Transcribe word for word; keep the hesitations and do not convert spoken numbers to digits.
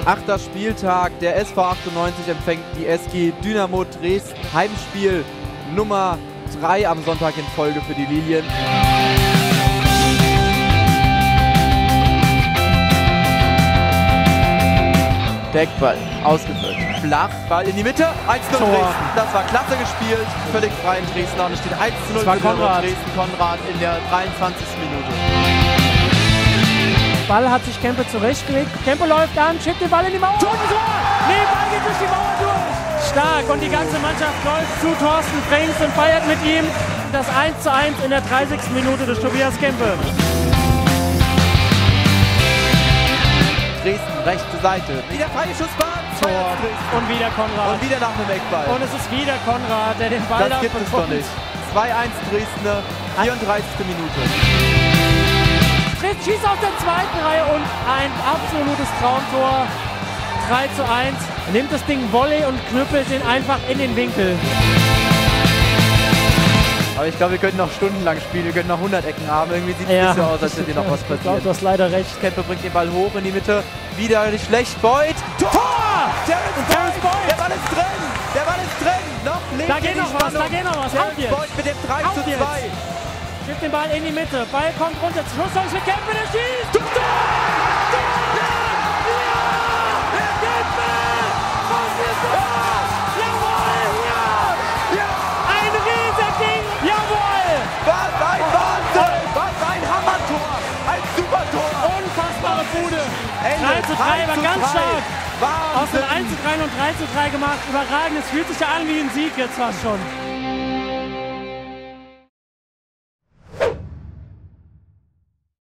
Achter Spieltag, der S V achtundneunzig empfängt die S G Dynamo Dresden. Heimspiel Nummer drei am Sonntag in Folge für die Lilien. Deckball, ausgeführt, flach, Ball in die Mitte, eins zu null Dresden. Das war klasse gespielt, völlig frei in Dresden und es steht eins zu null für Konrad. Dresden. Konrad in der dreiundzwanzigsten Minute. Ball hat sich Kempe zurechtgelegt. Kempe läuft an, schickt den Ball in die Mauer. Tor! Nee, Ball geht durch die Mauer durch. Stark und die ganze Mannschaft läuft zu Thorsten Frings und feiert mit ihm das eins zu eins in der dreißigsten Minute durch Tobias Kempe. Dresden, rechte Seite. Wieder freie Schussbahn. Tor. Und wieder Konrad. Und wieder nach dem Eckball. Und es ist wieder Konrad, der den Ball Das gibt es doch nicht. zwei eins Dresdner, vierunddreißigste Minute. Dresden schießt aus der zweiten Reihe und ein absolutes Traumtor. drei zu eins. Er nimmt das Ding Volley und knüppelt den einfach in den Winkel. Aber ich glaube, wir könnten noch stundenlang spielen, wir könnten noch hundert Ecken haben. Irgendwie sieht es Ja. nicht so aus, als hätte hier noch was Ich glaube, passiert. du hast leider recht. Kempe bringt den Ball hoch in die Mitte. Wieder nicht schlecht. Boyd. Tor! Tor! Terence Und Terence Boyd. Boyd. Der Ball ist drin. Der Ball ist drin. Noch lebt Da geht die noch was, Spannung. da geht noch was. Auf Terence jetzt. Boyd mit dem drei zu Auf jetzt. zwei. Schickt den Ball in die Mitte. Ball kommt runter. Schusschance für Kempe, der schießt. Tor! Tor! Ja! Ja! Kempe! Was ist das? Jawohl! Ja! Ja! Ein Riesending! Jawohl! Was ein Wahnsinn! Was ein Hammertor! Ein Supertor! Unfassbare Bude! Ende. drei zu drei, war ganz drei. stark. Aus dem Wahnsinn! eins zu drei und drei zu drei gemacht. Überragend. Es fühlt sich ja an wie ein Sieg jetzt fast schon.